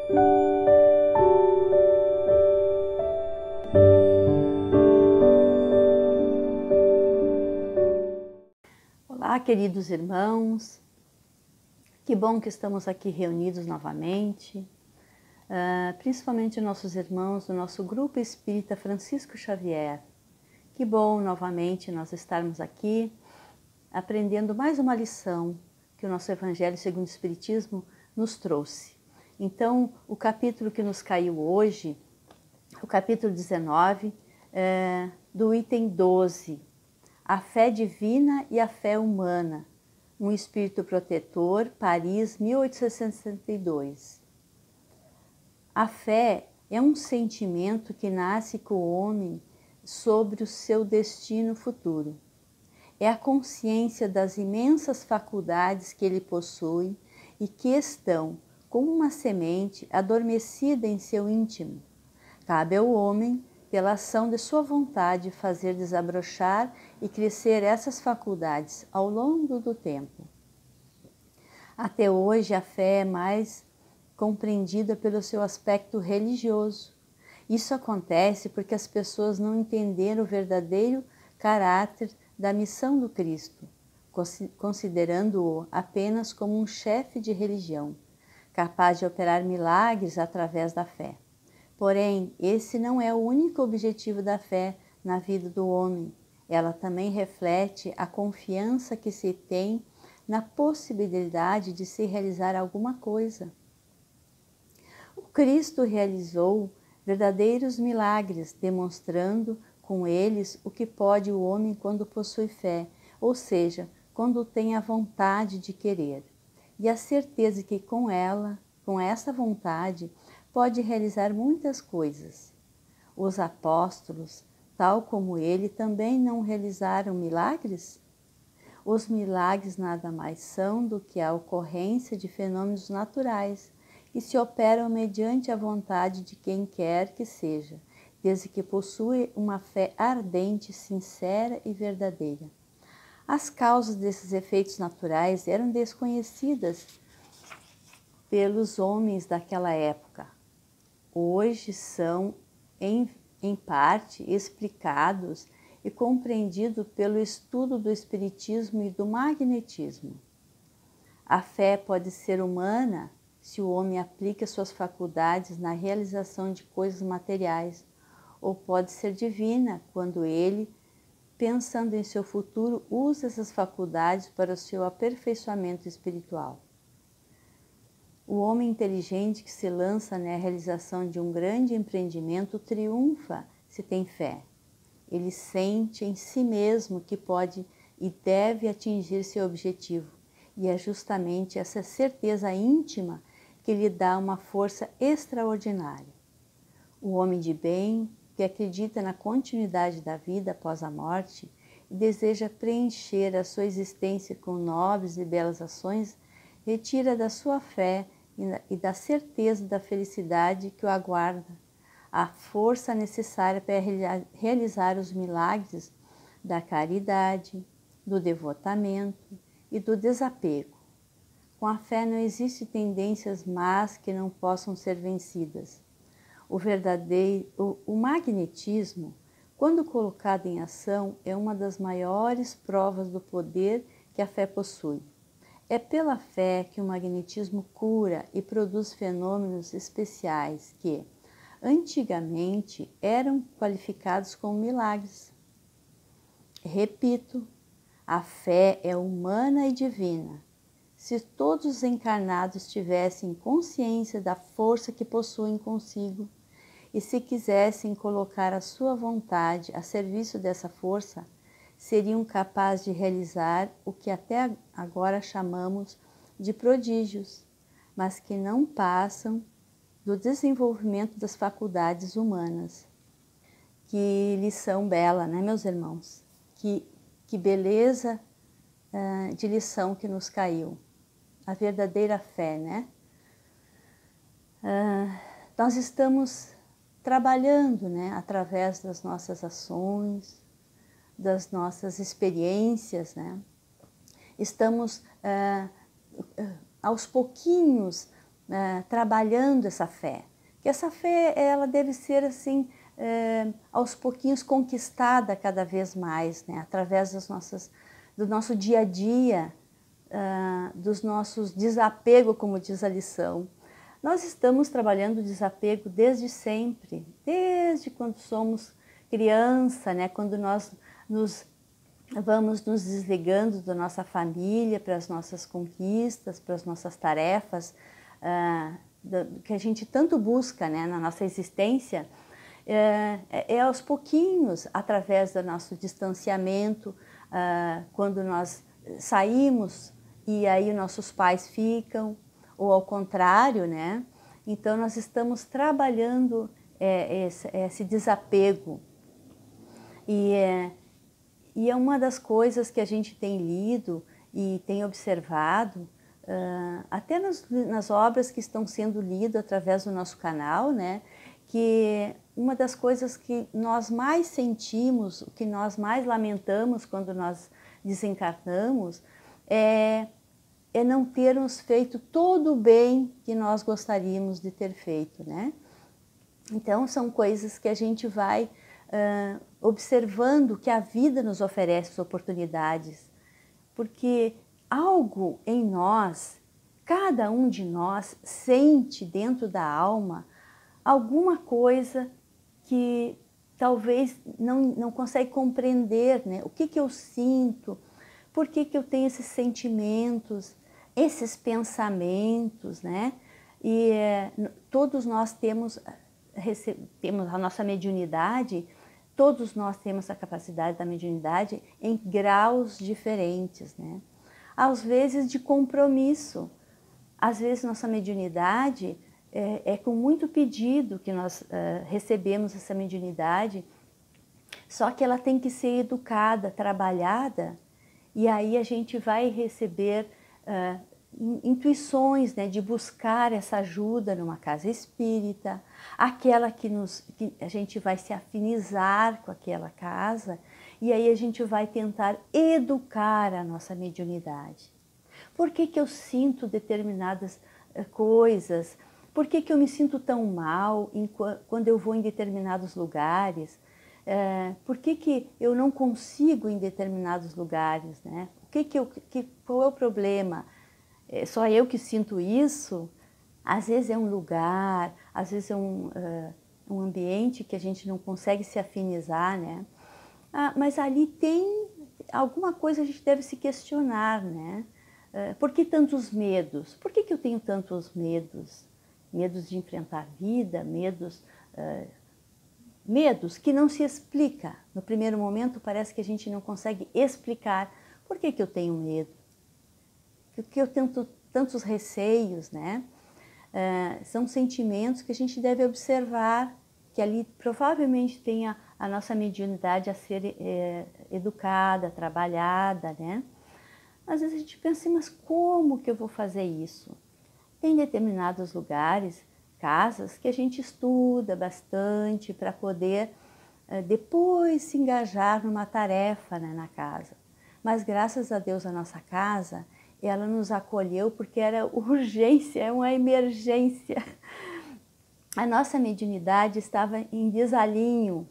Olá, queridos irmãos, que bom que estamos aqui reunidos novamente, principalmente nossos irmãos do nosso Grupo Espírita Francisco Xavier. Que bom novamente nós estarmos aqui aprendendo mais uma lição que o nosso Evangelho segundo o Espiritismo nos trouxe. Então, o capítulo que nos caiu hoje, o capítulo 19, do item 12, a fé divina e a fé humana, um espírito protetor, Paris, 1862. A fé é um sentimento que nasce com o homem sobre o seu destino futuro. É a consciência das imensas faculdades que ele possui e que estão, como uma semente, adormecida em seu íntimo. Cabe ao homem, pela ação de sua vontade, fazer desabrochar e crescer essas faculdades ao longo do tempo. Até hoje, a fé é mais compreendida pelo seu aspecto religioso. Isso acontece porque as pessoas não entenderam o verdadeiro caráter da missão do Cristo, considerando-o apenas como um chefe de religião, capaz de operar milagres através da fé. Porém, esse não é o único objetivo da fé na vida do homem. Ela também reflete a confiança que se tem na possibilidade de se realizar alguma coisa. O Cristo realizou verdadeiros milagres, demonstrando com eles o que pode o homem quando possui fé, ou seja, quando tem a vontade de querer, e a certeza que com essa vontade, pode realizar muitas coisas. Os apóstolos, tal como ele, também não realizaram milagres? Os milagres nada mais são do que a ocorrência de fenômenos naturais que se operam mediante a vontade de quem quer que seja, desde que possui uma fé ardente, sincera e verdadeira. As causas desses efeitos naturais eram desconhecidas pelos homens daquela época. Hoje são, em parte, explicados e compreendidos pelo estudo do espiritismo e do magnetismo. A fé pode ser humana se o homem aplica suas faculdades na realização de coisas materiais, ou pode ser divina quando ele, pensando em seu futuro, usa essas faculdades para o seu aperfeiçoamento espiritual. O homem inteligente que se lança na realização de um grande empreendimento triunfa se tem fé. Ele sente em si mesmo que pode e deve atingir seu objetivo, e é justamente essa certeza íntima que lhe dá uma força extraordinária. O homem de bem, que acredita na continuidade da vida após a morte e deseja preencher a sua existência com nobres e belas ações, retira da sua fé e da certeza da felicidade que o aguarda a força necessária para realizar os milagres da caridade, do devotamento e do desapego. Com a fé não existem tendências más que não possam ser vencidas. O magnetismo, quando colocado em ação, é uma das maiores provas do poder que a fé possui. É pela fé que o magnetismo cura e produz fenômenos especiais que, antigamente, eram qualificados como milagres. Repito, a fé é humana e divina. Se todos os encarnados tivessem consciência da força que possuem consigo e se quisessem colocar a sua vontade a serviço dessa força, seriam capazes de realizar o que até agora chamamos de prodígios, mas que não passam do desenvolvimento das faculdades humanas. Que lição bela, né, meus irmãos? Que beleza de lição que nos caiu. A verdadeira fé, né? Nós estamos trabalhando, né, através das nossas ações, das nossas experiências, né? Estamos aos pouquinhos trabalhando essa fé. Que essa fé, ela deve ser assim, aos pouquinhos conquistada cada vez mais, né? Através do nosso dia a dia, dos nossos desapego, como diz a lição. Nós estamos trabalhando o desapego desde sempre, desde quando somos criança, né? Quando nós vamos nos desligando da nossa família para as nossas conquistas, para as nossas tarefas, que a gente tanto busca, né, na nossa existência, aos pouquinhos, através do nosso distanciamento, quando nós saímos e aí nossos pais ficam, ou ao contrário, né? Então nós estamos trabalhando esse desapego. E é uma das coisas que a gente tem lido e tem observado, até nas obras que estão sendo lidas através do nosso canal, né? Que uma das coisas que nós mais sentimos, o que nós mais lamentamos quando nós desencarnamos, é não termos feito todo o bem que nós gostaríamos de ter feito, né? Então, são coisas que a gente vai observando que a vida nos oferece oportunidades, porque algo em nós, cada um de nós sente dentro da alma alguma coisa que talvez não consegue compreender, né? O que eu sinto, por que eu tenho esses sentimentos, esses pensamentos, né? E todos nós temos a nossa mediunidade, todos nós temos a capacidade da mediunidade em graus diferentes, né? Às vezes de compromisso, às vezes nossa mediunidade é com muito pedido que nós recebemos essa mediunidade, só que ela tem que ser educada, trabalhada, e aí a gente vai receber intuições, né, de buscar essa ajuda numa casa espírita, aquela que a gente vai se afinizar com aquela casa, e aí a gente vai tentar educar a nossa mediunidade. Por que eu sinto determinadas coisas? Por que eu me sinto tão mal quando eu vou em determinados lugares? Por que eu não consigo em determinados lugares, né? Qual é o problema? É só eu que sinto isso? Às vezes é um lugar, às vezes é um ambiente que a gente não consegue se afinizar, né? Mas ali tem alguma coisa que a gente deve se questionar, né? Por que tantos medos? Por que eu tenho tantos medos? Medos de enfrentar a vida, medos que não se explica. No primeiro momento parece que a gente não consegue explicar por que eu tenho medo. Porque eu tenho tantos receios, né? São sentimentos que a gente deve observar, que ali provavelmente tenha a nossa mediunidade a ser educada, trabalhada, né? Às vezes a gente pensa assim, mas como que eu vou fazer isso? Tem determinados lugares, casas, que a gente estuda bastante para poder depois se engajar numa tarefa, né, na casa. Mas graças a Deus a nossa casa, ela nos acolheu porque era urgência, é uma emergência. A nossa mediunidade estava em desalinho,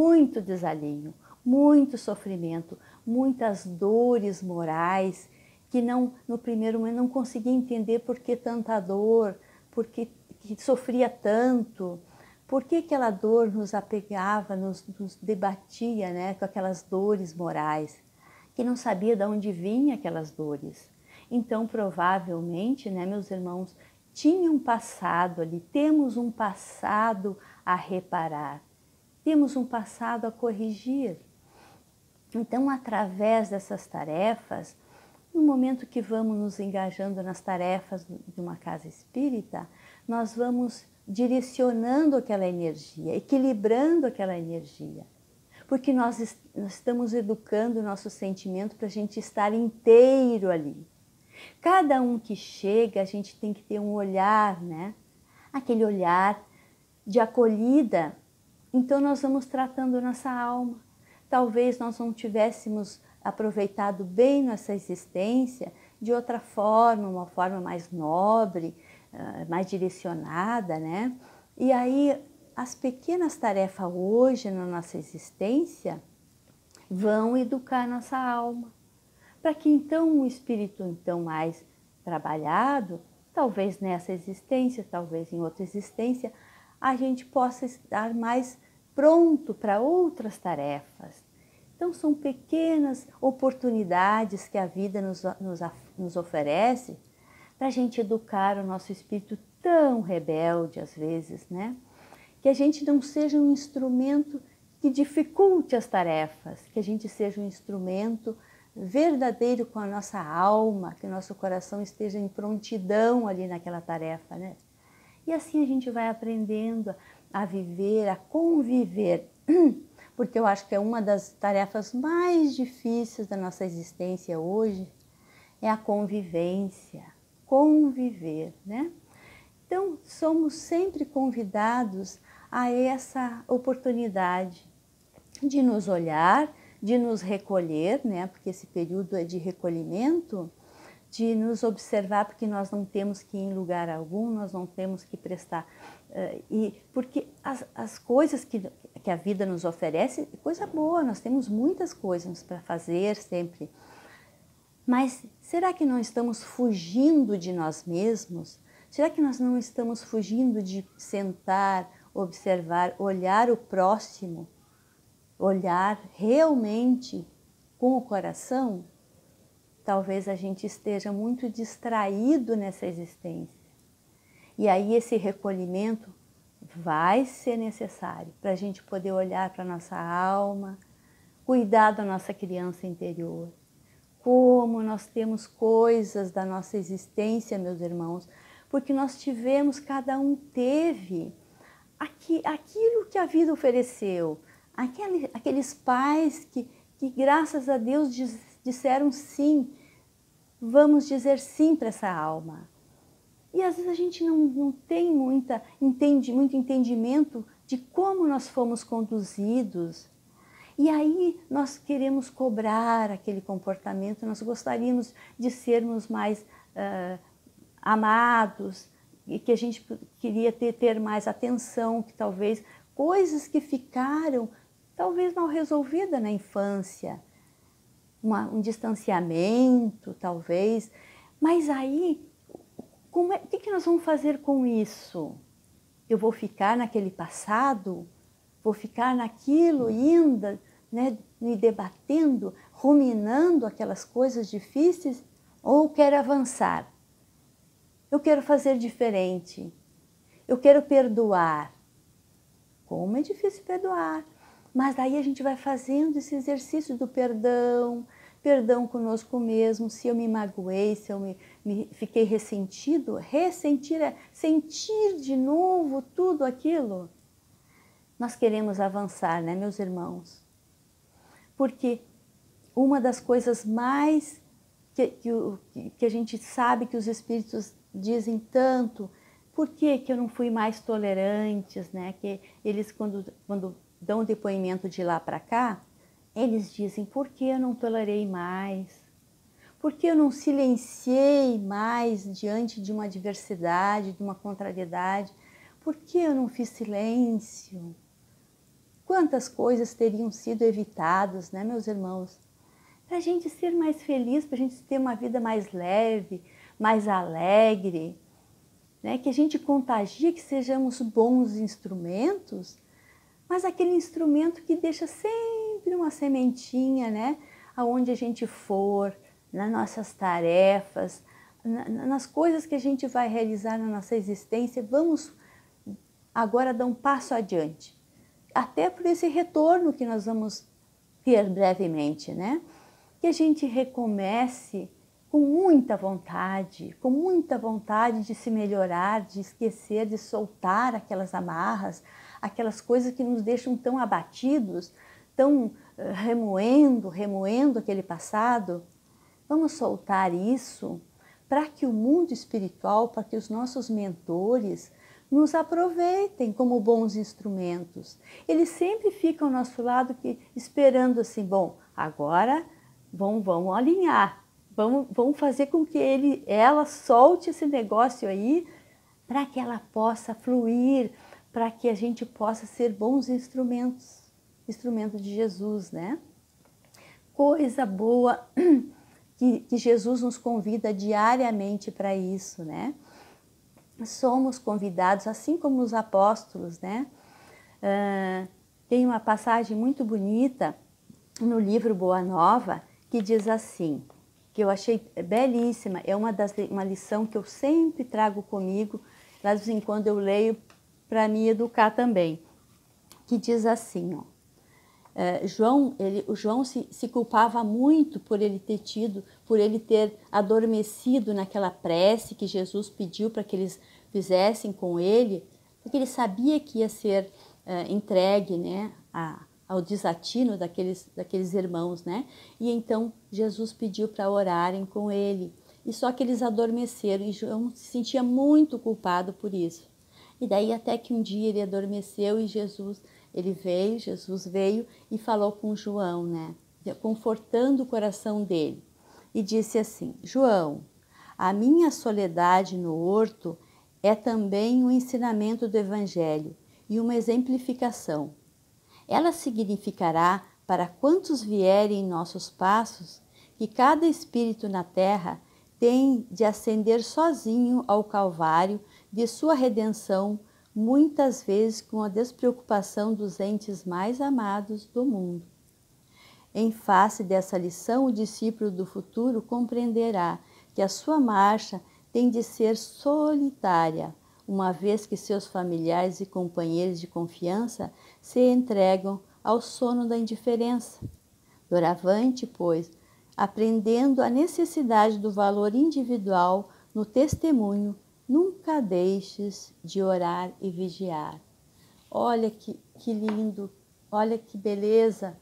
muito sofrimento, muitas dores morais, que no primeiro momento não conseguia entender por que tanta dor, por que sofria tanto, por que aquela dor nos apegava, nos debatia, né, com aquelas dores morais, que não sabia de onde vinham aquelas dores. Então, provavelmente, né, meus irmãos, tinha um passado ali, temos um passado a reparar, temos um passado a corrigir. Então, através dessas tarefas, no momento que vamos nos engajando nas tarefas de uma casa espírita, nós vamos direcionando aquela energia, equilibrando aquela energia. Porque nós estamos educando o nosso sentimento para a gente estar inteiro ali. Cada um que chega, a gente tem que ter um olhar, né? Aquele olhar de acolhida. Então nós vamos tratando nossa alma. Talvez nós não tivéssemos aproveitado bem nossa existência de outra forma, uma forma mais nobre, mais direcionada, né? E aí as pequenas tarefas hoje na nossa existência vão educar nossa alma, para que então o espírito então mais trabalhado, talvez nessa existência, talvez em outra existência, a gente possa estar mais pronto para outras tarefas. Então são pequenas oportunidades que a vida nos oferece para a gente educar o nosso espírito tão rebelde às vezes, né? Que a gente não seja um instrumento que dificulte as tarefas, que a gente seja um instrumento verdadeiro com a nossa alma, que o nosso coração esteja em prontidão ali naquela tarefa, né? E assim a gente vai aprendendo a viver, a conviver, porque eu acho que é uma das tarefas mais difíceis da nossa existência hoje, é a convivência, conviver, né? Então, somos sempre convidados a essa oportunidade de nos olhar, de nos recolher, né? Porque esse período é de recolhimento, de nos observar, porque nós não temos que ir em lugar algum, nós não temos que prestar. Porque as coisas que a vida nos oferece, é coisa boa, nós temos muitas coisas para fazer sempre. Mas será que não estamos fugindo de nós mesmos? Será que nós não estamos fugindo de sentar, observar, olhar o próximo, olhar realmente com o coração? Talvez a gente esteja muito distraído nessa existência. E aí esse recolhimento vai ser necessário para a gente poder olhar para a nossa alma, cuidar da nossa criança interior. Como nós temos coisas da nossa existência, meus irmãos, porque nós tivemos, cada um teve aquilo que a vida ofereceu, aqueles pais que graças a Deus disseram sim, vamos dizer sim para essa alma. E às vezes a gente não tem muito entendimento de como nós fomos conduzidos. E aí nós queremos cobrar aquele comportamento, nós gostaríamos de sermos mais amados, e que a gente queria ter mais atenção, que talvez coisas que ficaram talvez mal resolvidas na infância, um distanciamento talvez, mas aí o que nós vamos fazer com isso? Eu vou ficar naquele passado? Vou ficar naquilo ainda, né, me debatendo, ruminando aquelas coisas difíceis? Ou quero avançar? Eu quero fazer diferente. Eu quero perdoar. Como é difícil perdoar. Mas daí a gente vai fazendo esse exercício do perdão, perdão conosco mesmo, se eu me magoei, se eu me fiquei ressentido. Ressentir é sentir de novo tudo aquilo. Nós queremos avançar, né, meus irmãos? Porque uma das coisas mais que a gente sabe que os espíritos dizem tanto, por que eu não fui mais tolerantes, né? Que eles, quando dão o depoimento de lá para cá, eles dizem, por que eu não tolerei mais? Por que eu não silenciei mais diante de uma adversidade, de uma contrariedade? Por que eu não fiz silêncio? Quantas coisas teriam sido evitadas, né, meus irmãos? Para a gente ser mais feliz, para a gente ter uma vida mais leve, mais alegre, né? Que a gente contagie, que sejamos bons instrumentos, mas aquele instrumento que deixa sempre uma sementinha, né? Aonde a gente for, nas nossas tarefas, nas coisas que a gente vai realizar na nossa existência, vamos agora dar um passo adiante. Até por esse retorno que nós vamos ter brevemente, né? Que a gente recomece com muita vontade de se melhorar, de esquecer, de soltar aquelas amarras, aquelas coisas que nos deixam tão abatidos, tão remoendo aquele passado. Vamos soltar isso para que o mundo espiritual, para que os nossos mentores nos aproveitem como bons instrumentos. Eles sempre ficam ao nosso lado esperando assim, bom, agora vamos alinhar, vamos fazer com que ela solte esse negócio aí, para que ela possa fluir, para que a gente possa ser bons instrumentos de Jesus, né? Coisa boa que Jesus nos convida diariamente para isso, né? Somos convidados, assim como os apóstolos, né? Tem uma passagem muito bonita no livro Boa Nova que diz assim, que eu achei belíssima, é uma lição que eu sempre trago comigo, de vez em quando eu leio para me educar também, que diz assim, ó, o João se culpava muito por ele ter adormecido naquela prece que Jesus pediu para que eles fizessem com ele, porque ele sabia que ia ser entregue, né, ao desatino daqueles irmãos, né? E então Jesus pediu para orarem com ele. E só que eles adormeceram e João se sentia muito culpado por isso. E daí até que um dia ele adormeceu e Jesus veio e falou com João, né? Confortando o coração dele. E disse assim, João, a minha soledade no horto é também um ensinamento do Evangelho e uma exemplificação. Ela significará para quantos vierem em nossos passos que cada espírito na terra tem de ascender sozinho ao Calvário de sua redenção, muitas vezes com a despreocupação dos entes mais amados do mundo. Em face dessa lição, o discípulo do futuro compreenderá que a sua marcha tem de ser solitária, uma vez que seus familiares e companheiros de confiança se entregam ao sono da indiferença. Doravante, pois, aprendendo a necessidade do valor individual no testemunho, nunca deixes de orar e vigiar. Olha que lindo, olha que beleza,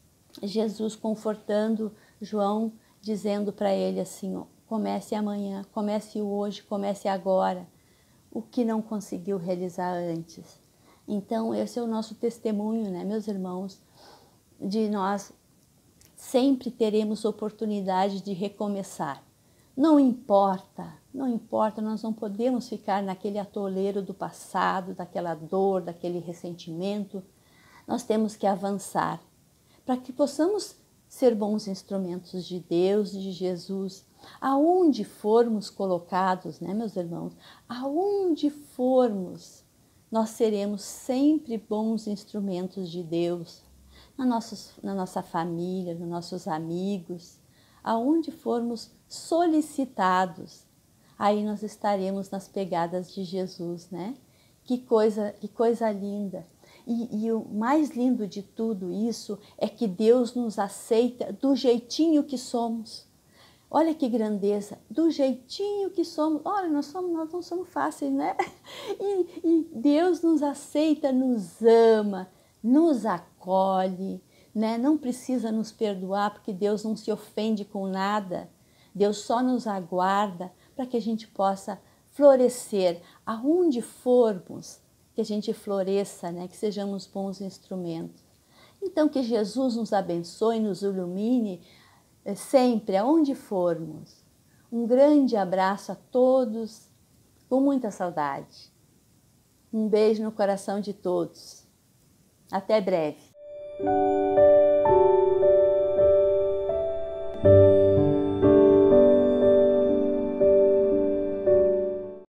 Jesus confortando João, dizendo para ele assim, ó, comece amanhã, comece hoje, comece agora, o que não conseguiu realizar antes. Então, esse é o nosso testemunho, né, meus irmãos, de nós sempre teremos oportunidade de recomeçar. Não importa, nós não podemos ficar naquele atoleiro do passado, daquela dor, daquele ressentimento. Nós temos que avançar para que possamos ser bons instrumentos de Deus e de Jesus. Aonde formos colocados, né, meus irmãos? Aonde formos, nós seremos sempre bons instrumentos de Deus. Na nossa família, nos nossos amigos, aonde formos solicitados, aí nós estaremos nas pegadas de Jesus, né? Que coisa linda! E o mais lindo de tudo isso é que Deus nos aceita do jeitinho que somos. Olha que grandeza, do jeitinho que somos. Olha, nós não somos fáceis, né? E Deus nos aceita, nos ama, nos acolhe, né? Não precisa nos perdoar, porque Deus não se ofende com nada. Deus só nos aguarda para que a gente possa florescer aonde formos, que a gente floresça, né? Que sejamos bons instrumentos. Então, que Jesus nos abençoe, nos ilumine sempre, aonde formos. Um grande abraço a todos, com muita saudade. Um beijo no coração de todos. Até breve.